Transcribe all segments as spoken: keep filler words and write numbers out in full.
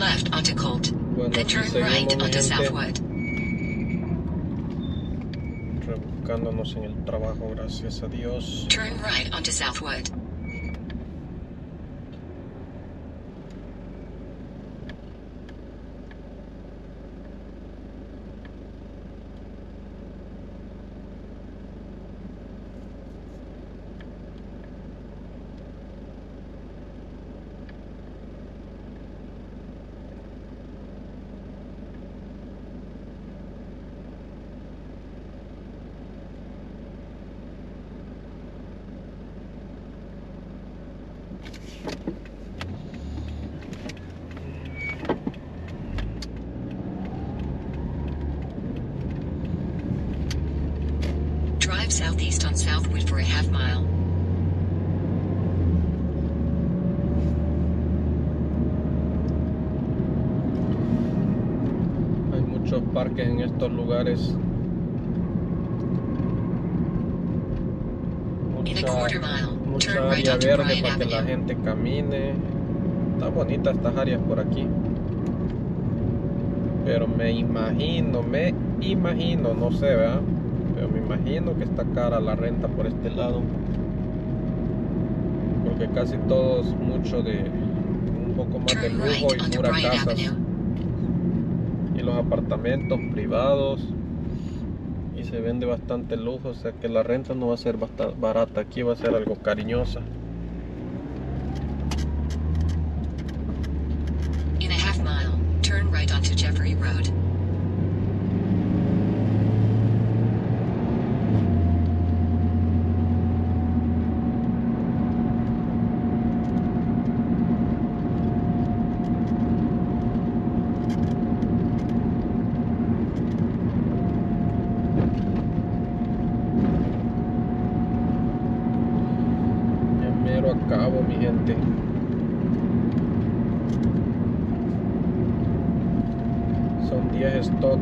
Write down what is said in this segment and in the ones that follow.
left onto Colt. Bueno, Then aquí turn seguimos, right mi onto gente, Southwood. rebuscándonos en el trabajo, gracias a Dios. Turn right onto Southwood. Drive southeast on Southwood for a half mile. Hay muchos parques en estos lugares. In a Mucha, quarter mile, mucha turn right área onto verde Bryan para que la Avenue. gente camine. Están bonitas estas áreas por aquí. Pero me imagino, me imagino, no sé, ¿verdad? Pero me imagino que está cara la renta por este lado. Porque casi todo es mucho de un poco más de Turn lujo right y onto pura Bryan casas. Avenue. Y los apartamentos privados. Y se vende bastante lujo, o sea que la renta no va a ser bastante barata, aquí va a ser algo cariñosa. In a half mile, turn right onto Jeffrey Road. Ya mero acabo, mi gente. Son diez stock.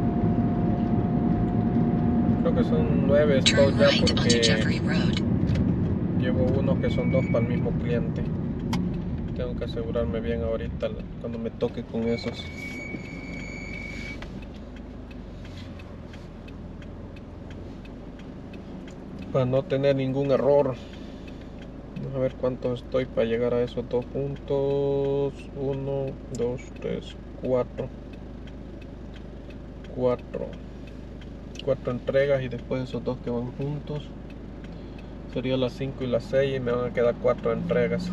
Creo que son nueve stock Turn ya right onto porque Jeffrey Road. llevo uno que son dos para el mismo cliente. Tengo que asegurarme bien ahorita cuando me toque con esos. Para no tener ningún error. Vamos a ver cuántos estoy para llegar a esos dos puntos. Uno, dos, tres, cuatro. Cuatro. Cuatro entregas y después esos dos que van juntos. Sería las cinco y las seis y me van a quedar cuatro entregas.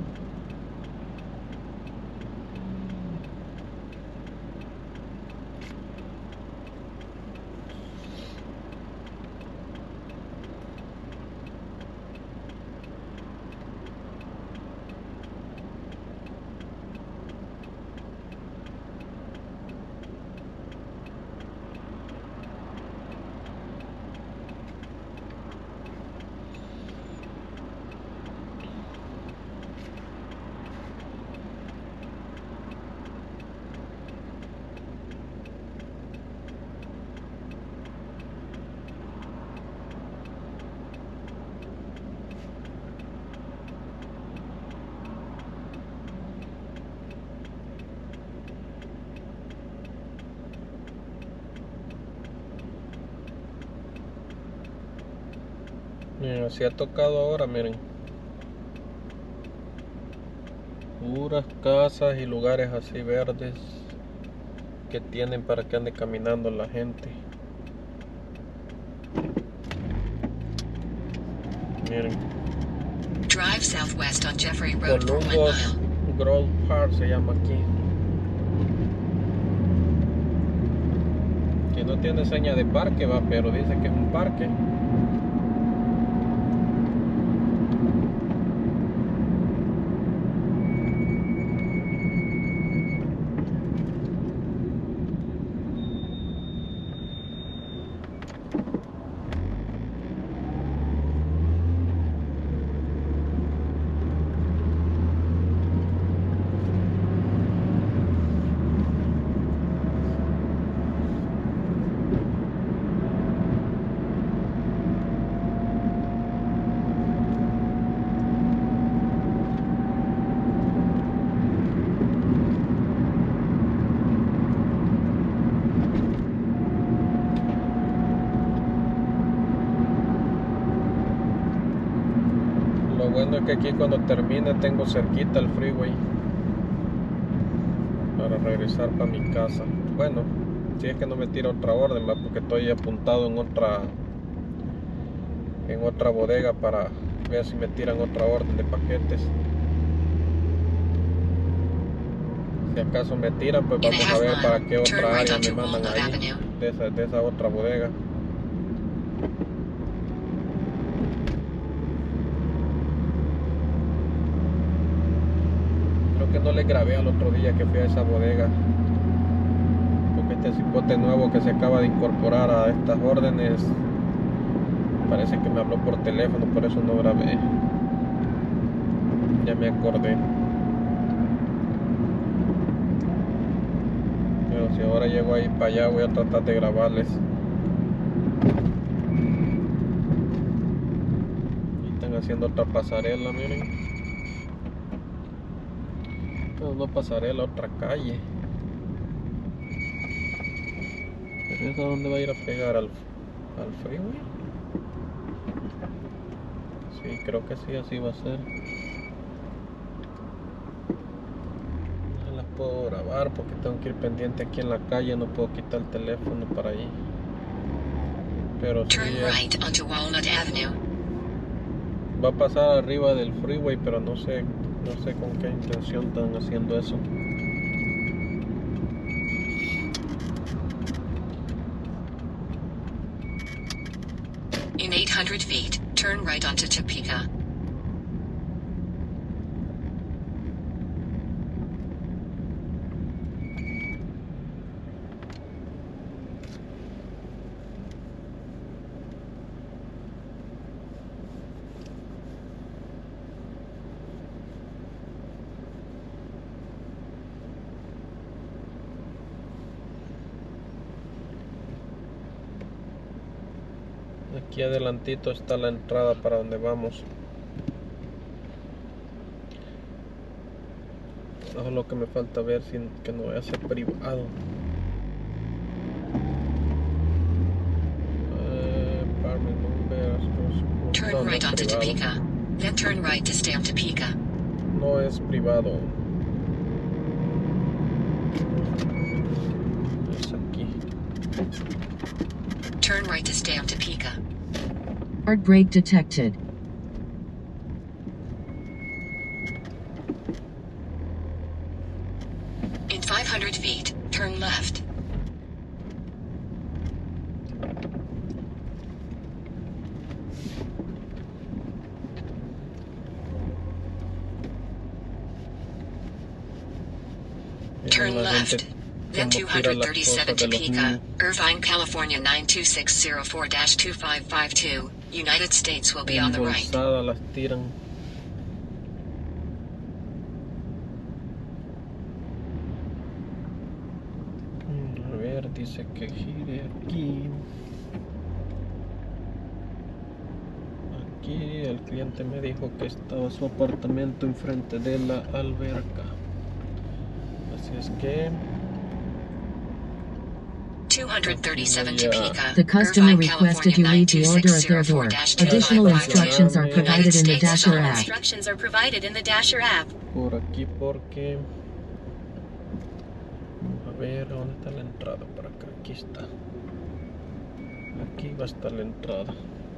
Miren, así ha tocado ahora, miren. Puras casas y lugares así verdes que tienen para que ande caminando la gente. Miren, Drive southwest on Jeffrey Road for one Columbus mile. Grove Park se llama aquí. Que no tiene seña de parque, va, pero dice que es un parque. bueno es que aquí cuando termine tengo cerquita el freeway para regresar para mi casa. Bueno, si es que no me tira otra orden, ¿va? Porque estoy apuntado en otra en otra bodega para ver si me tiran otra orden de paquetes. Si acaso me tiran, pues vamos a ver para qué otra área me mandan ahí, de esa, de esa otra bodega. Creo que no le grabé al otro día que fui a esa bodega, porque este cipote nuevo que se acaba de incorporar a estas órdenes parece que me habló por teléfono, por eso no grabé. Ya me acordé. Pero si ahora llego ahí para allá, voy a tratar de grabarles. Y están haciendo otra pasarela, miren. No, no pasarela, otra calle. ¿Pero esa dónde va a ir a pegar? ¿Al, al freeway? Sí, creo que sí, así va a ser. No las puedo grabar porque tengo que ir pendiente aquí en la calle, no puedo quitar el teléfono para ahí. Pero sí es, va a pasar arriba del freeway, pero no sé, no sé con qué intención están haciendo eso. In eight hundred feet, turn right onto Topeka. Aquí adelantito está la entrada para donde vamos. Eso es lo que me falta ver, sin que no vaya a ser privado. Eh, turn no, right no onto privado. Topeka. Then turn right to stay on Topeka. No es privado. Es aquí. Turn right to stay on Topeka. Hard brake detected. In five hundred feet, turn left. Turn left. Then two hundred thirty-seven Topeka, Irvine, California nine two six zero four dash two five five two. United States will be on the right. Las tiran. A ver, dice que gire aquí. Aquí el cliente me dijo que estaba su apartamento enfrente de la alberca. Así es que two hundred thirty-seven Topeka. The customer requested you leave the order at their door. Additional instructions are provided in the Dasher app. Instructions are provided in the Dasher app. Por aquí porque a ver dónde está la entrada. Por acá, aquí está. Aquí va a estar la entrada.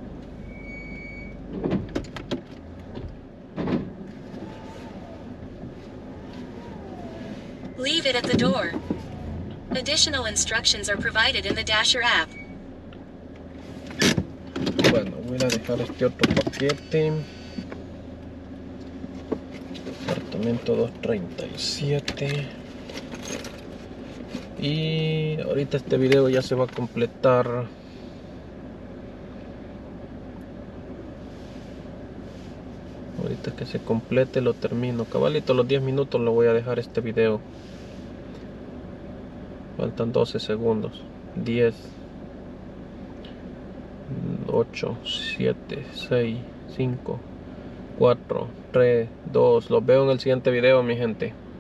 Leave it at the door. Additional instructions are provided in the Dasher app. Bueno, voy a dejar este otro paquete. Apartamento doscientos treinta y siete. Y ahorita este video ya se va a completar. Ahorita que se complete lo termino. Cabalito, los diez minutos lo voy a dejar este video. Faltan doce segundos. diez, ocho, siete, seis, cinco, cuatro, tres, dos. Los veo en el siguiente video, mi gente.